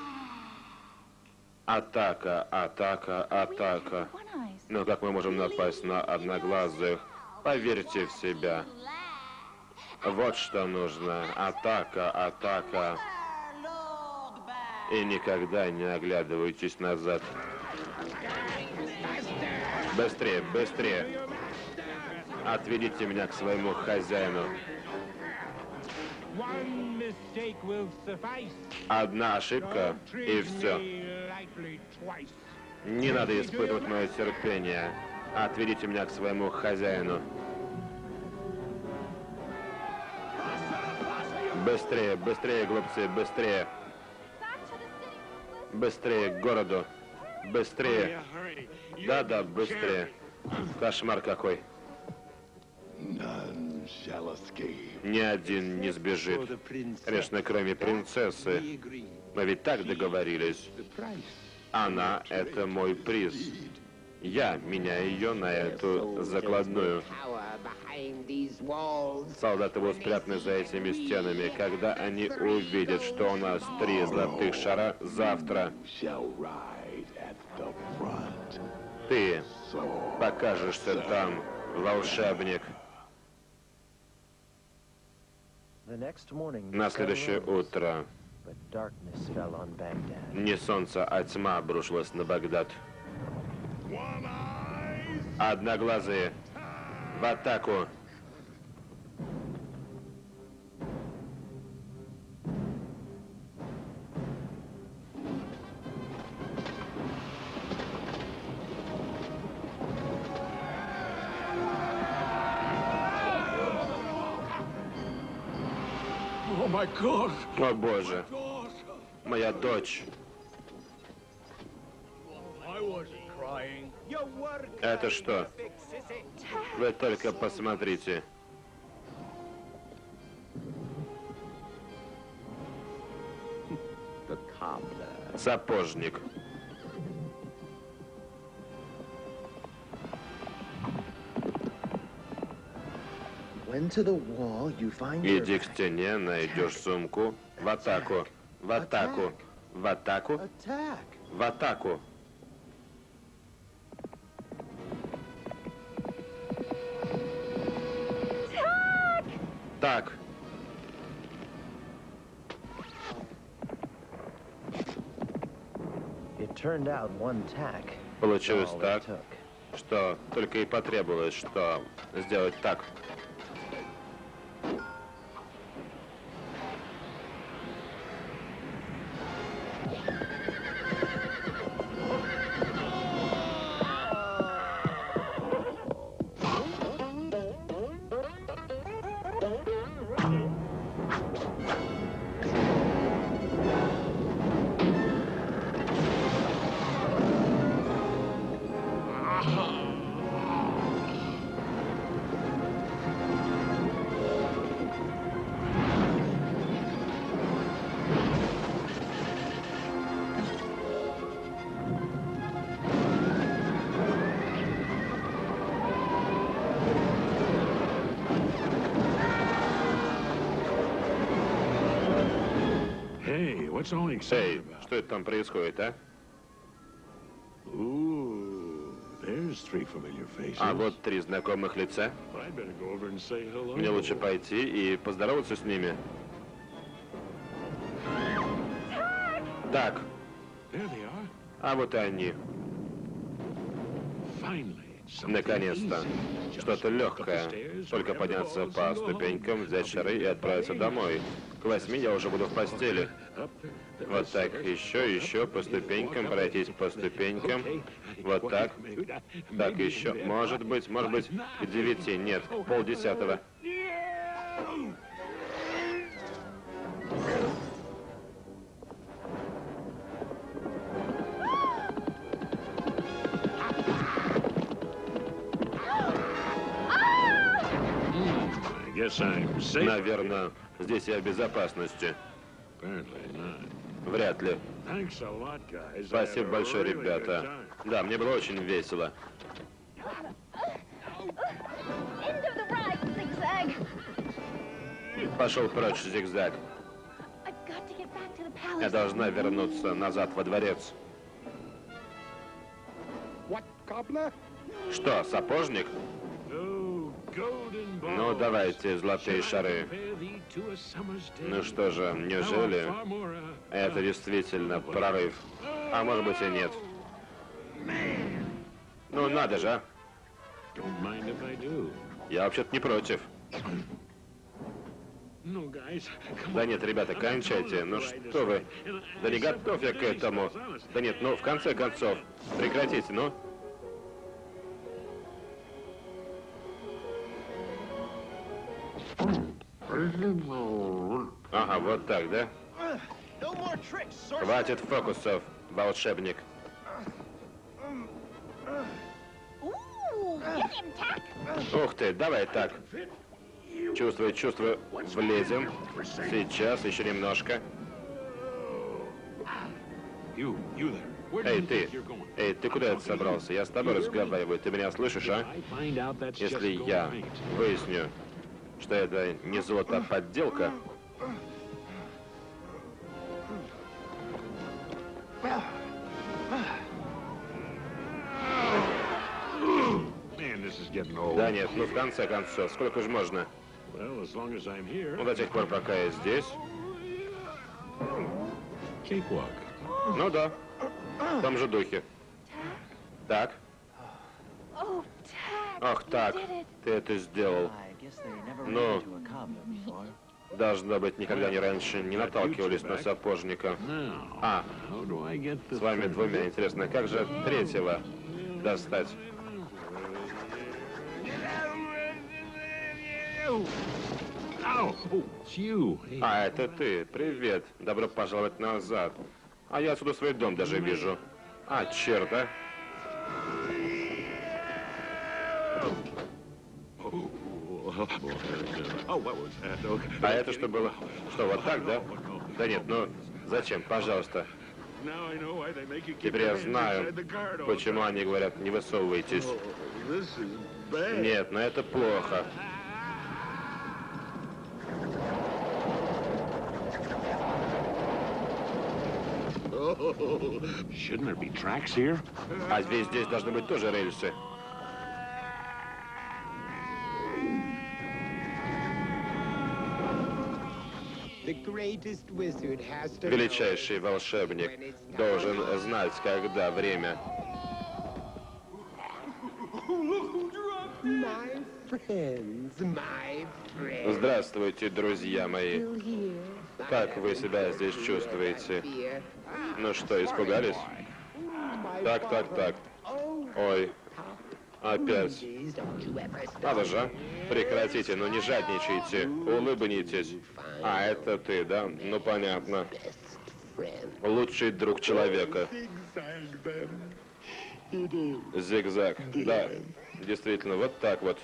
Атака, атака, атака. Но как мы можем напасть на одноглазых? Поверьте в себя. Вот что нужно. Атака, атака. И никогда не оглядывайтесь назад. Быстрее, быстрее. Отведите меня к своему хозяину. Одна ошибка, и все. Не надо испытывать мое терпение. Отведите меня к своему хозяину. Быстрее, быстрее, глупцы, быстрее. Быстрее к городу. Быстрее. Да-да, быстрее. Кошмар какой. Ни один не сбежит. Конечно, кроме принцессы. Мы ведь так договорились. Она — это мой приз. Я меняю ее на эту закладную. Солдаты будут спрятаны за этими стенами. Когда они увидят, что у нас 3 золотых шара завтра, ты покажешься там, волшебник. На следующее утро не солнце, а тьма обрушилась на Багдад. Одноглазые, в атаку! О боже, моя дочь. Это что? Вы только посмотрите. Сапожник. Иди к стене, найдешь сумку. В атаку. В атаку. В атаку. В атаку. Так. Получилось так, что только и потребовалось, что сделать так. Эй, что это там происходит, а? А вот 3 знакомых лица. Мне лучше пойти и поздороваться с ними. Так. А вот и они. Наконец-то. Что-то легкое. Только подняться по ступенькам, взять шары и отправиться домой. К 8 я уже буду в постели. Вот так, еще по ступенькам, пройтись по ступенькам. Вот так. Так, еще. Может быть, к 9. Нет, 9:30. Наверное, здесь я в безопасности. Вряд ли. Спасибо большое, ребята. Да, мне было очень весело. Пошел прочь, зигзаг. Я должна вернуться назад во дворец. Что, сапожник? Ну, давайте, золотые шары. Ну что же, неужели это действительно прорыв? А может быть и нет. Ну, надо же, а? Я вообще-то не против. Да нет, ребята, кончайте. Ну что вы? Да не готов я к этому. Да нет, ну в конце концов, прекратите, ну. Ага, вот так, да? Хватит фокусов, волшебник. Ух ты, давай так. Чувствую, чувствую. Влезем. Сейчас, еще немножко. Эй, ты куда это собрался? Я с тобой разговариваю. Ты меня слышишь, а? Если я выясню, что это не золото, а подделка... Да нет, ну в конце концов, сколько же можно? Ну до тех пор, пока я здесь. Ну да, в том же духе. Так. Ах так, ты это сделал. Ну, должно быть, никогда не раньше не наталкивались на сапожника. А, с вами двумя, интересно, как же третьего достать? А, это ты. Привет. Добро пожаловать назад. А я отсюда свой дом даже вижу. А, черт, а. А это что было? Что, вот так, да? Да нет, ну, зачем, пожалуйста. Теперь я знаю, почему они говорят, не высовывайтесь. Нет, но это плохо. А здесь должны быть тоже рельсы. Величайший волшебник должен знать, когда время. Здравствуйте, друзья мои. Как вы себя здесь чувствуете? Ну что, испугались? Так. Ой, опять. Надо же, прекратите, ну не жадничайте, улыбнитесь. А, это ты, да? Ну понятно. Лучший друг человека. Зигзаг, да, действительно, вот так вот.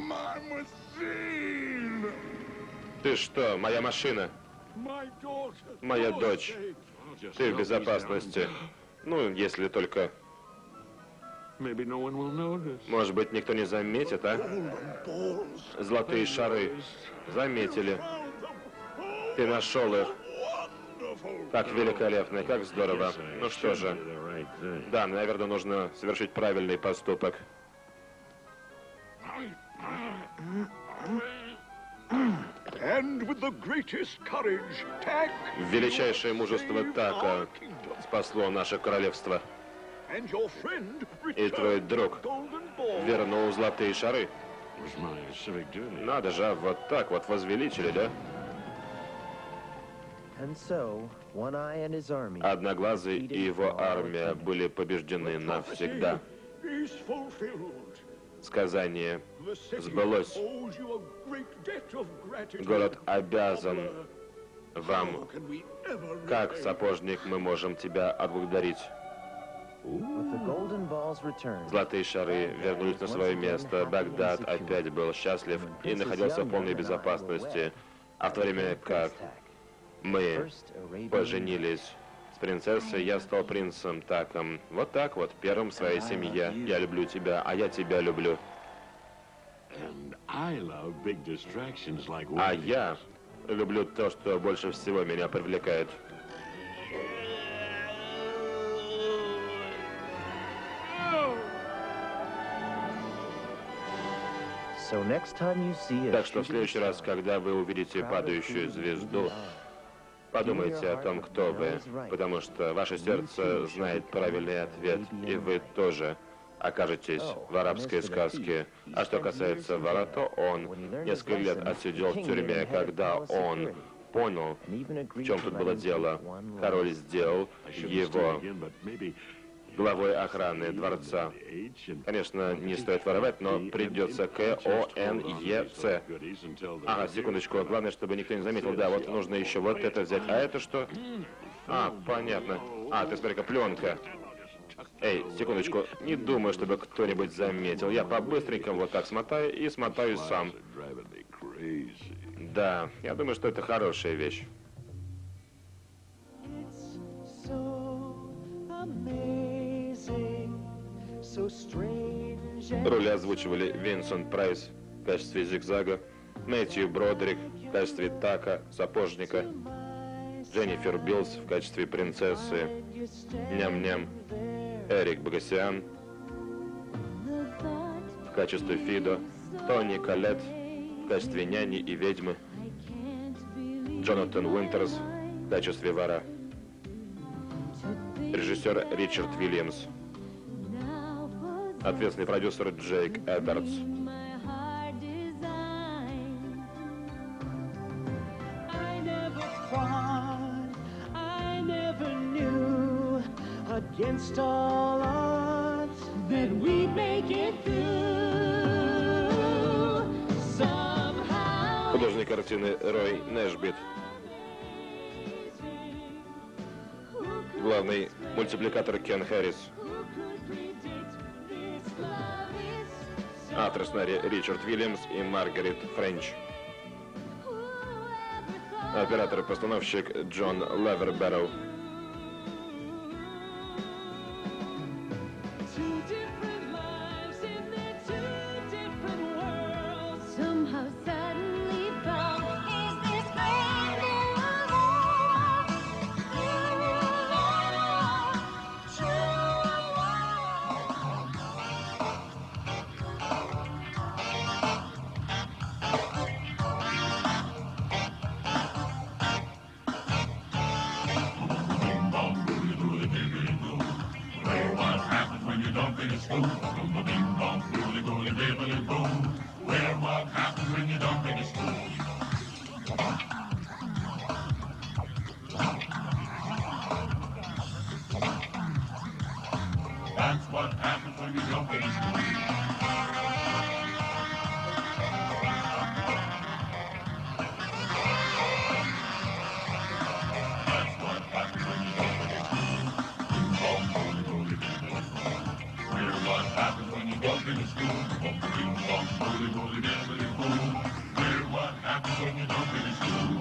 Ты что, моя машина? Моя дочь. Ты в безопасности. Ну, если только... Может быть, никто не заметит, а? Золотые шары. Заметили. Ты нашел их. Как великолепно, как здорово. Ну что же. Да, наверное, нужно совершить правильный поступок. Величайшее мужество Така спасло наше королевство. И твой друг вернул золотые шары. Надо же, вот так вот возвеличили, да? Одноглазый и его армия были побеждены навсегда. Сказание сбылось. Город обязан вам. Как, сапожник, мы можем тебя отблагодарить? Золотые шары вернулись на свое место. Багдад опять был счастлив и находился в полной безопасности. А в то время как мы поженились с принцессой, я стал принцем Таком. Вот так вот, первым в своей семье. Я люблю тебя, а я тебя люблю. А я люблю то, что больше всего меня привлекает. Так что в следующий раз, когда вы увидите падающую звезду, подумайте о том, кто вы, потому что ваше сердце знает правильный ответ, и вы тоже окажетесь в арабской сказке. А что касается вора, то он несколько лет отсидел в тюрьме, когда он понял, в чем тут было дело. Король сделал его главой охраны дворца. Конечно, не стоит воровать, но придется Конец. Ага, секундочку. Главное, чтобы никто не заметил. Да, вот нужно еще вот это взять. А это что? А, понятно. А, ты смотри-ка, пленка. Эй, секундочку. Не думаю, чтобы кто-нибудь заметил. Я по-быстренькому вот так смотаю и смотаюсь сам. Да, я думаю, что это хорошая вещь. Роли озвучивали Винсент Прайс в качестве Зигзага, Мэтью Бродерик в качестве Така, Сапожника, Дженнифер Биллс в качестве принцессы, Ням-Ням, Эрик Богосян в качестве Фидо, Тони Коллетт в качестве няни и ведьмы, Джонатан Уинтерс в качестве вора, режиссер Ричард Уильямс, ответственный продюсер Джейк Эдвардс.
Against all odds, that we make it through somehow.
Художник картины Рой Нэшбит. Главный мультипликатор Кен Харрис. Автор сценария Ричард Уильямс и Маргарет Френч. Оператор-постановщик Джон Левербэроу.
That's what happens when you don't finish school. That's what happens when you don't finish school. Bing bong, booly booly bing bing boom. We're what happens when you don't finish school. Bing bong, booly booly bing bing boom. We're what happens when you don't finish school.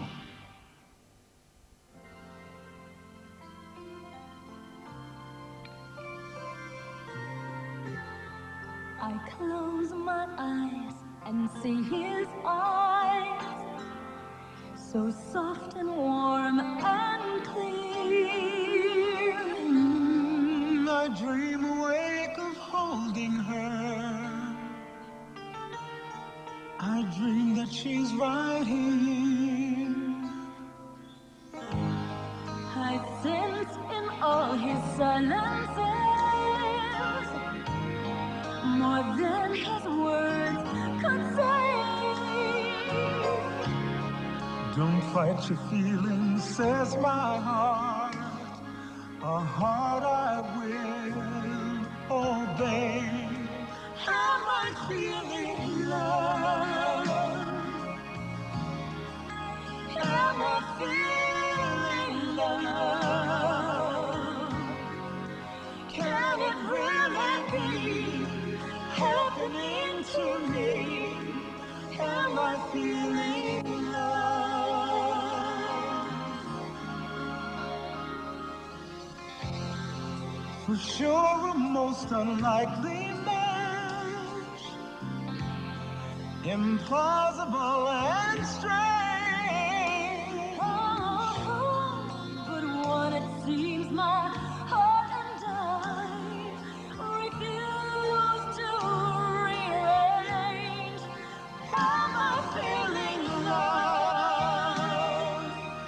I close my eyes and see his eyes, so soft and warm and clear.
I dream awake of holding her. I dream that she's right here.
I sense in all his silences more than his words could say.
Don't fight your feelings, says my heart. A heart I will obey. Am I feeling love? Am I feeling love? Can it really be happening to me? Am I feeling love? For sure, a most unlikely match, implausible and strange.
seems my heart and I refuse to rearrange. Am I feeling love?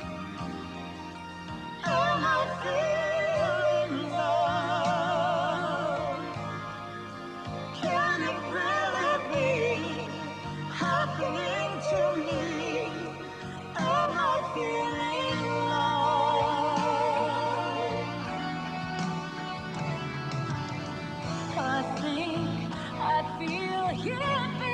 Am I feeling love? Can it really be happening to me? Am I feeling love? I think I feel it.